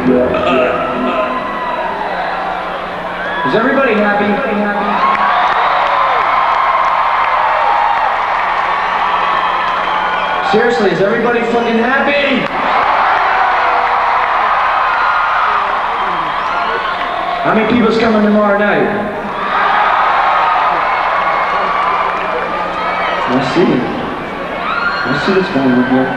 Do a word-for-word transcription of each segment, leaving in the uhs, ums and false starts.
Is everybody happy? happy? Seriously, is everybody fucking happy? How many people's coming tomorrow night? I see it. I see what's going on here.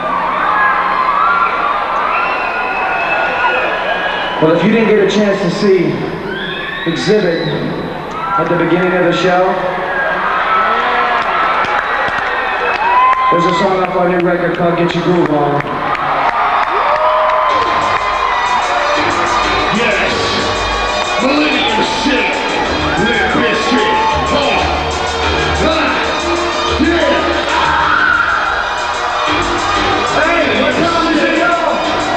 Well, if you didn't get a chance to see Exhibit at the beginning of the show, there's a song off our new record called Get Your Groove On. Yes, Millennium shit, Limp Bizkit, oh, ah, yeah. Hey, what time is it, y'all?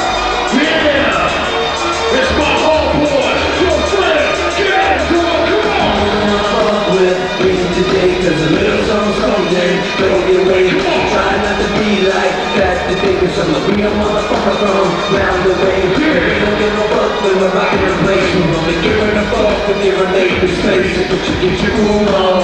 Yeah, it's my homeboy, your friend, get it, come on, come on. Fuck with me today, cause a little something, something, don't get away. Try not to be like that today, cause I'm a real motherfucker from round the way. We don't give a fuck when we're rocking in place. We only giving a fuck when you're in the space. But you get your groove on,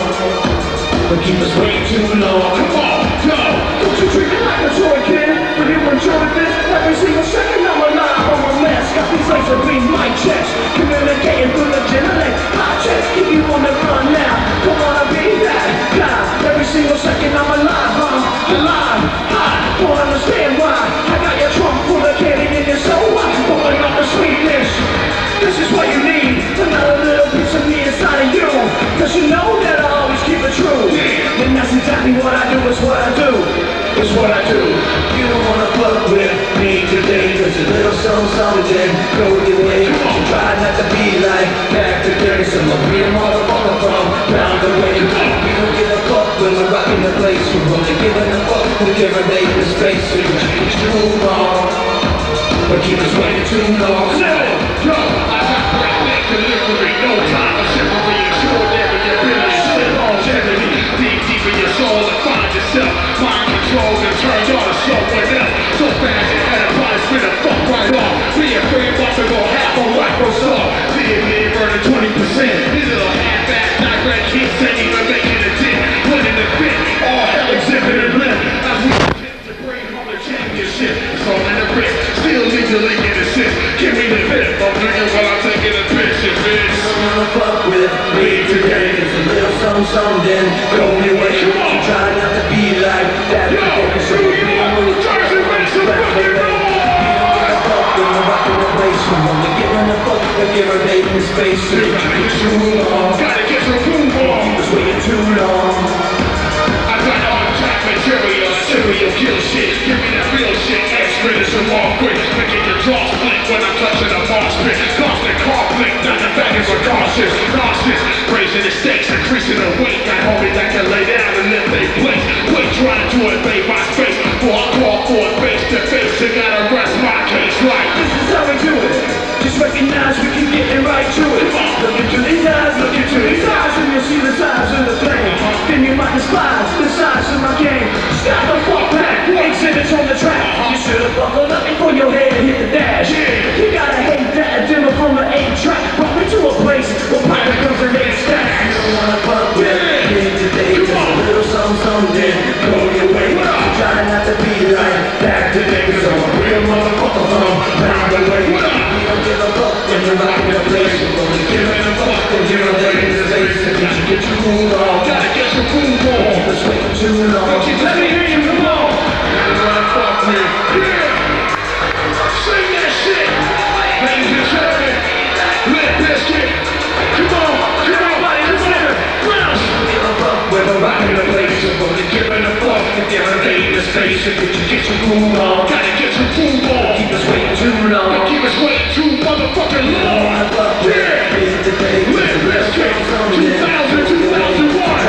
but keep us waiting too long. Come on, go. Don't you treat me like a toy kid? When you enjoy this, every single second I'm alive on my mask. Got these laser beam mic checks, communicating through the generator. Hot checks, keep you on the run now. Don't wanna be that guy. Every single second I'm alive, huh? Alive, hot. Don't understand why. I got your trunk full of candy in your soul. Pulling up the sweetness. This is what you need. Another little piece of me inside of you. Cause you know that I always keep it true. And that's exactly what I do, is what I do. It's what I do. You don't wanna fuck with me today, cause a little something, something, go your way. You try not to be like back today, so I'm a real motherfucker from round the way. We don't give a fuck when we're rocking the place. We're only giving a fuck when we're giving the space. So you keep your move on, but keep us waiting too long. Yo, I got great neck delivery, no time for chivalry, extraordinary ability, shit longevity, deep, deep in your soul to find yourself, mind control and turn on to someone else, so fast you had a body spin a fuck right off, be afraid once to go half a Microsoft, see it being burning twenty percent, these little half-ass direct kids ain't even making a dent, winning the fit, all hell Exhibit and Limp, as we attempt to bring home the championship, it's all in the wrist, still legally innocent, give me the bit, I'm drinking while I'm taking a picture, bitch. You don't wanna fuck with me today, cause a little something, something, go your way. You try not to be like that today, so you don't really try to back the way. We don't give a fuck when we're rocking the place. We're only giving a fuck when you're invading the space. So you gotta get your move on, Gotta get your groove on. keep us waiting too long. I got all track material, serial kill shit. Give me that real shit. X-ray is a long quick. Making your jaw split when I'm touching a boss pit. Constant conflict, not the baggage are cautious. Nauseous, raising the stakes, increasing the weight. Got homies that can lay down and lift they plate. Wait, trying to invade my space. Before I call for it face to face, you gotta rest my case right. This is how we do it. Just recognize we can get it right to it. Look into these eyes, look into these eyes, and you'll see the size of the flame. Then you might despise the size of my game. Stop the fuck back, Exhibit's on the track. You should have buckled up before your head hit the dash. You gotta hate that dimmer from the eight track. Brought me to a place where pipe becomes an eight stack. You don't wanna fuck with me today, cause a little something, something, go your way. You try not to be like back today, cause I'm a real motherfucker from round the way. We don't give a fuck when you're rocking the place. We're only giving a fuck when you're invading the space. So you should get your groove on, Gotta get your groove on. keep us waiting too long. Let me hear you, come on. You wanna fuck with? Yeah. Sing that shit. Ladies and gentlemen, Limp Bizkit. Come on, come on, buddy, let's get it. Bounce. Give a fuck when we're rocking the place. We're only giving a fuck if you're invading the space. So you should get your groove on, Gotta get your groove on. keep us waiting too long. Don't keep us waiting too motherfucking long. Yeah. Limp Bizkit, two thousand, two thousand one.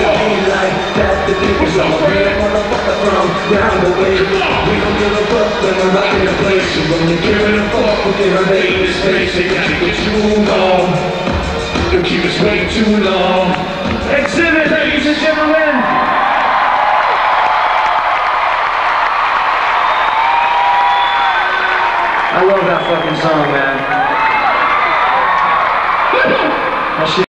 What's up, Fred? Round the way, we don't give a fuck when we're rocking the place. We're only giving a fuck when we're invading the space. They gotta get you moved on, don't keep us waiting too long. Exhibit, ladies and gentlemen. I love that fucking song, man. That shit